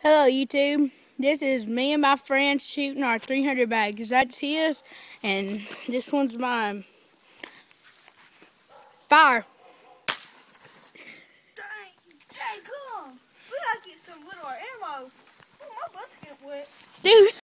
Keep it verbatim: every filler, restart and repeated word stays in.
Hello YouTube, this is me and my friend shooting our three hundred bags. That's his and this one's mine. Fire! Dang, dang, come on. We gotta get some little ammo. Oh, my butt's getting wet. Dude!